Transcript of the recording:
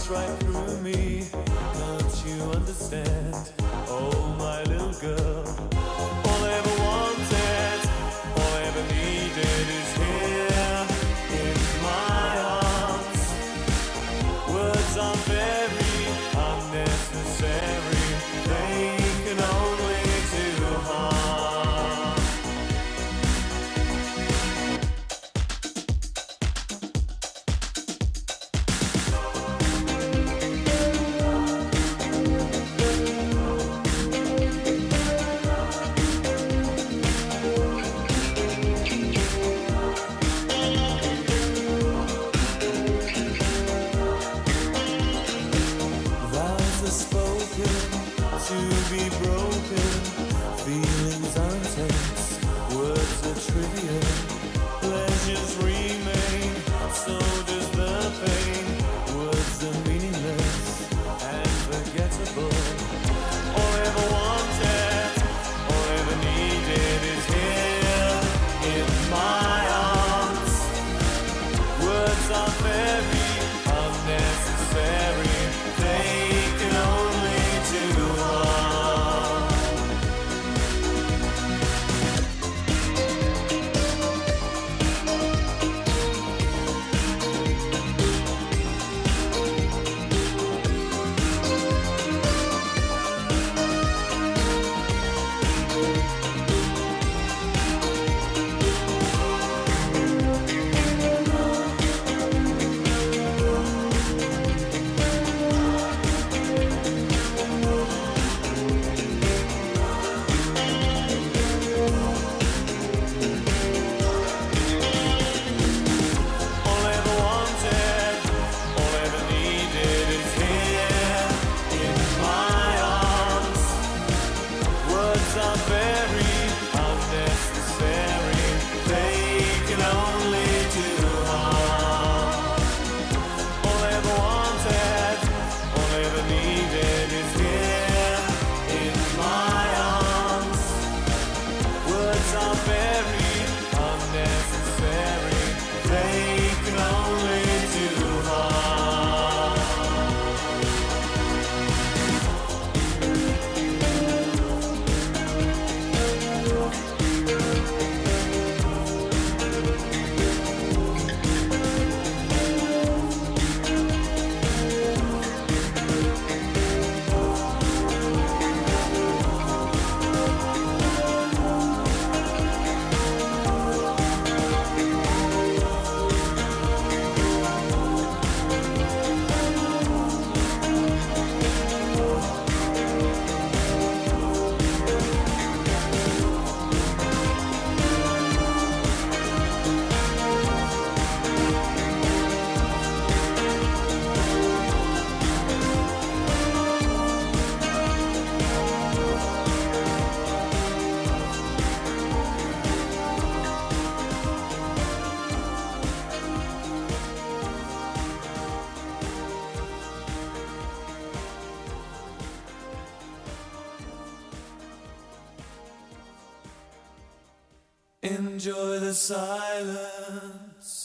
runs right through me. Don't you understand? Oh, my little girl. All I ever wanted, all I ever needed is here in my arms. Words are very unnecessary. They can only do harm. To be broken, feelings are intense, words are trivial, pleasures remain, so does the pain. Words are meaningless and forgettable. All I ever wanted, all I ever needed is here in my arms. Words are very unnecessary. They can only do harm. Are very unnecessary. They can only do harm. All I ever wanted, all I ever needed is here in my arms. Words are very unnecessary. They can only do harm. Enjoy the silence.